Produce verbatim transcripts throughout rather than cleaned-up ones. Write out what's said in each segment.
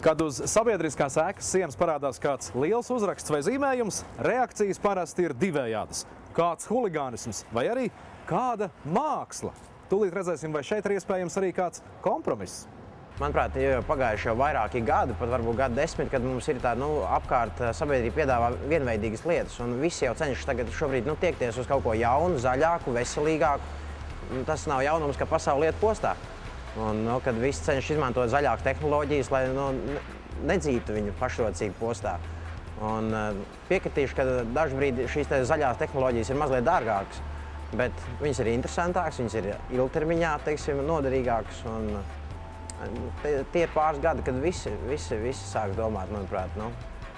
Kad uz sabiedriskās ēkas sienas parādās kāds liels uzraksts vai zīmējums, reakcijas parasti ir divējādas. Kāds huligānisms vai arī kāda māksla. Tūlīt redzēsim, vai šeit ir iespējams arī kāds kompromiss. Manuprāt, jau pagājuši jau vairāki gadi, pat varbūt gadu desmit, kad mums ir tā, nu, apkārt sabiedrība piedāvā vienveidīgas lietas, un visi jau cenšas tagad šobrīd, nu, tiekties uz kaut ko jaunu, zaļāku, veselīgāku. Tas nav jaunums, ka pasaule iet postā. Un, nu, kad visi cenšas izmantot zaļākas tehnoloģijas, lai nu, nedzītu viņu pašrocīgi postā. Un piekritīšu, ka dažbrīd šīs zaļās tehnoloģijas ir mazliet dārgākas, bet viņas ir interesantākas, viņas ir ilgtermiņā, teiksim, noderīgākas. Un tie ir pāris gadi, kad visi, visi, visi sāks domāt, manuprāt, nu,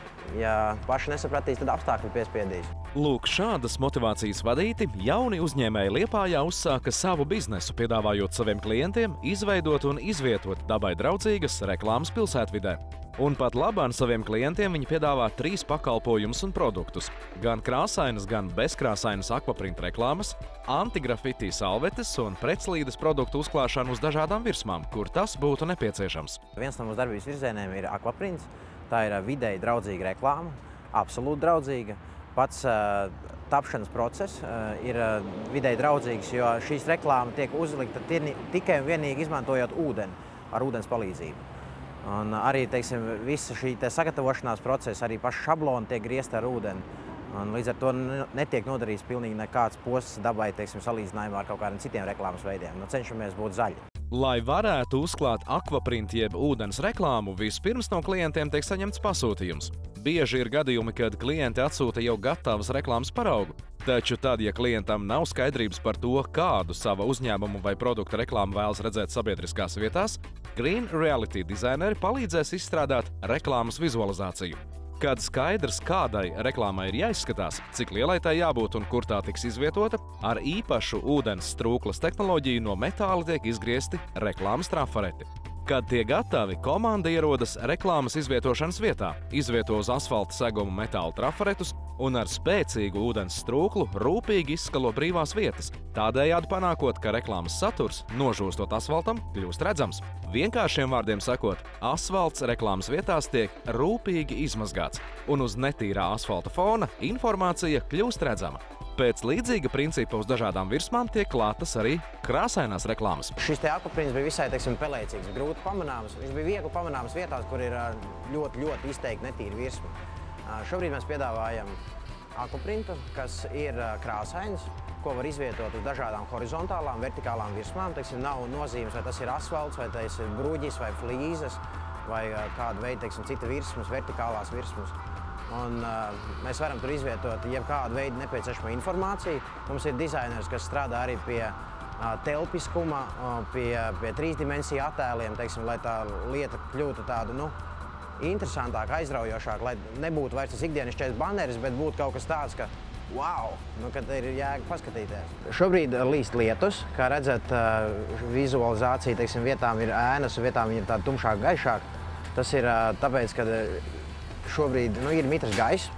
ja paši nesapratīs, tad apstākļi piespiedīs. Lūk, šādas motivācijas vadīti, jauni uzņēmēji Liepājā uzsāka savu biznesu, piedāvājot saviem klientiem izveidot un izvietot dabai draudzīgas reklāmas pilsētvidē. Un pat labāk saviem klientiem viņi piedāvā trīs pakalpojumus un produktus – gan krāsainas, gan bezkrāsainas akvaprinta reklāmas, antigrafiti salvetes un pretslīdes produktu uzklāšanu uz dažādām virsmām, kur tas būtu nepieciešams. Viens no mūsu darbības virzieniem ir akvaprints. Tā ir vidēji draudzīga reklāma, absolūti draudzīga. Pats uh, tapšanas process uh, ir uh, vidēji draudzīgs, jo šīs reklāma tiek uzlikta tikai un vienīgi izmantojot ūdeni, ar ūdens palīdzību. Un arī, teiksim, visa šī te sagatavošanās procesa, arī paša šablona tiek griezta ar ūdeni. Un līdz ar to netiek nodarīts pilnīgi nekāds posts dabai, teiksim, salīdzinājumā ar kaut kādiem citiem reklāmas veidiem. Nu, cenšamies būt zaļi. Lai varētu uzklāt akvaprint jeb ūdens reklāmu, vispirms no klientiem tiek saņemts pasūtījums. Bieži ir gadījumi, kad klienti atsūta jau gatavas reklāmas paraugu. Taču tad, ja klientam nav skaidrības par to, kādu sava uzņēmumu vai produkta reklāmu vēlas redzēt sabiedriskās vietās, Green Reality dizaineri palīdzēs izstrādāt reklāmas vizualizāciju. Kad skaidrs, kādai reklāmai ir jāizskatās, cik lielai tai jābūt un kur tā tiks izvietota, ar īpašu ūdens strūklas tehnoloģiju no metāla tiek izgriezti reklāmas trafareti. Kad tie gatavi, komanda ierodas reklāmas izvietošanas vietā, izvieto uz asfalta segumu metāla trafaretus un ar spēcīgu ūdens strūklu rūpīgi izskalo brīvās vietas, tādējādi panākot, ka reklāmas saturs, nožūstot asfaltam, kļūst redzams. Vienkāršiem vārdiem sakot, asfalts reklāmas vietās tiek rūpīgi izmazgāts, un uz netīrā asfalta fona informācija kļūst redzama. Pēc līdzīga principa uz dažādām virsmām tiek klātas arī krāsainās reklāmas. Šis te akvaprints bija visai, teiksim, pelēcīgs, grūti pamanāms. Viņš bija viegli pamanāms vietās, kur ir ļoti, ļoti izteikti netīri virsma. Šobrīd mēs piedāvājam akvaprintu, kas ir krāsains, ko var izvietot uz dažādām horizontālām, vertikālām virsmām. Teiksim, nav nozīmes, vai tas ir asfalts, vai tas ir bruģis, vai flīzes, vai kāda veida, teiksim, cita virsmas, vertikālās virsmas. Un, uh, mēs varam tur izvietot jebkādu veidu nepieciešamo informāciju. Mums ir dizainers, kas strādā arī pie uh, telpiskuma, uh, pie, pie trīsdimensiju attēliem, teiksim, lai tā lieta kļūtu tādu, nu, interesantāka, aizraujošāka, lai nebūtu vairs tas ikdienišķais baneris, bet būtu kaut kas tāds, ka wow, nu, kad ir jēga paskatīties. Šobrīd līst lietus, kā redzat, uh, vizualizācija, teiksim, vietām ir ēnas, vietām ir tāda tumšāk, gaišāk. Tas ir uh, tāpēc, ka šobrīd nu, ir mitrs gaiss,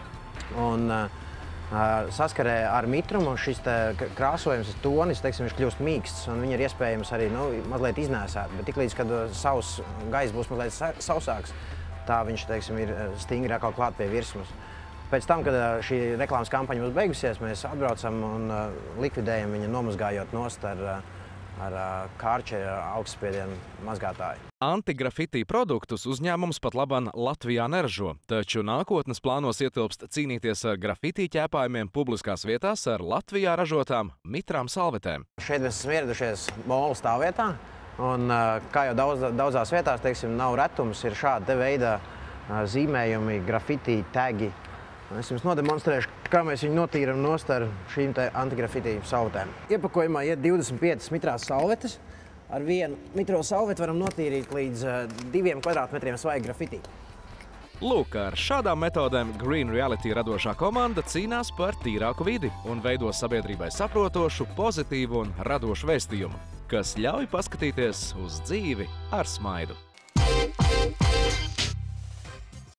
un uh, saskarē ar mitrumu šis te krāsojums, tonis, teiksim, viņš kļūst mīksts, un viņi ir iespējams arī nu, mazliet iznēsēt. Bet tiklīdz, kad savs gaiss būs mazliet sausāks, tā viņš, teiksim, ir stingri atkal klāt pie virsmas. Pēc tam, kad šī reklāmas kampaņa būs beigusies, mēs atbraucam un uh, likvidējam viņu, nomazgājot nost ar, ar kārčeri, ar augstspiedienu mazgātāju. Antigrafiti produktus uzņēmums pat labāk Latvijā neražo, taču nākotnes plānos ietilpst cīnīties ar grafiti ķēpājumiem publiskās vietās ar Latvijā ražotām mitrām salvetēm. Šeit mēs esam ieradušies Mola stāvvietā, un kā jau daudz, daudzās vietās, teiksim, nav retums, ir šāda te veida zīmējumi, grafiti, tagi. Es jums nodemonstrēšu, kā mēs viņu notīram nost ar šīm te antigrafiti salvetēm. Iepakojumā iet divdesmit piecas mitrās salvetes. Ar vienu mitro salveti varam notīrīt līdz diviem kvadrātmetriem svaiga grafiti. Lūk, ar šādām metodēm Green Reality radošā komanda cīnās par tīrāku vidi un veido sabiedrībai saprotošu, pozitīvu un radošu vēstījumu, kas ļauj paskatīties uz dzīvi ar smaidu.